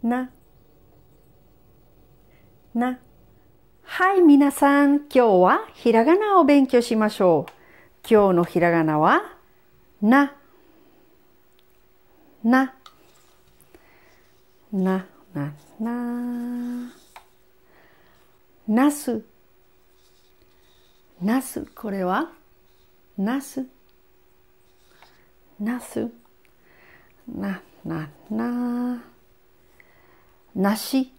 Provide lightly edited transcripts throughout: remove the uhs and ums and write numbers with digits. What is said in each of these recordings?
な、な。はい、皆さん、今日はひらがなを勉強しましょう。今日のひらがなは、な、な、な、な、な。なす、なす、これは、なす、なす、な、な、な。なし、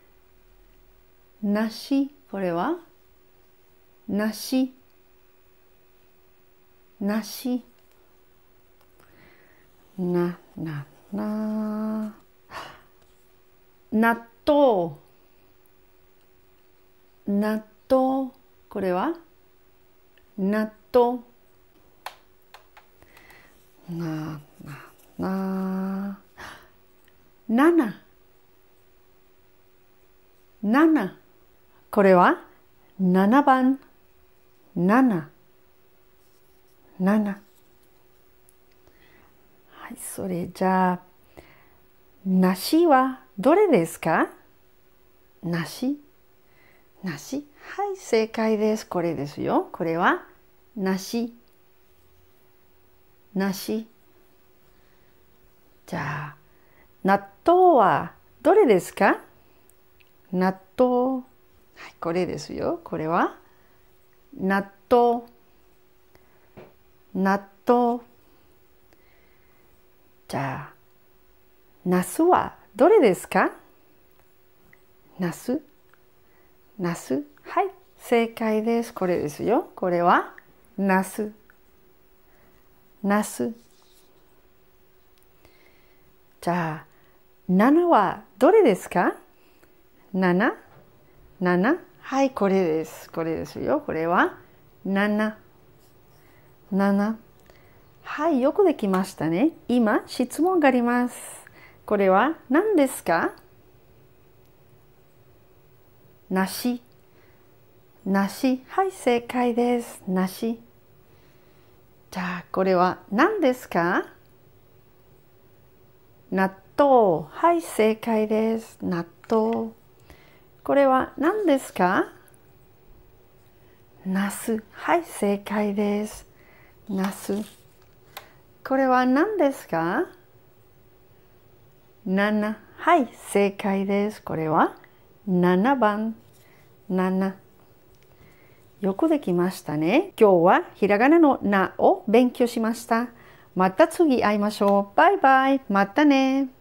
なし、これは、なし、なし、な、な、な。納豆、納豆、これは、納豆、な、な、な、7、これは7番、7、7。はい、それじゃあ、梨はどれですか？梨、梨。はい、正解です。これですよ。これは梨、梨。じゃあ、納豆はどれですか？納豆。はい、これですよ。これは納豆、納豆。じゃあ、ナスはどれですか？ナス、ナス。はい、正解です。これですよ。これはナス、ナス。じゃあ、7はどれですか？7、7。はい、これです。これですよ。これは7、7。はい、よくできましたね。今、質問があります。これは何ですか？梨、梨。はい、正解です。梨。じゃあ、これは何ですか？納豆。はい、正解です。納豆。これは何ですか？ナス。はい、正解です。ナス。これは何ですか？7。はい、正解です。これは7番。7。よくできましたね。今日はひらがなのなを勉強しました。また次会いましょう。バイバイ。またね。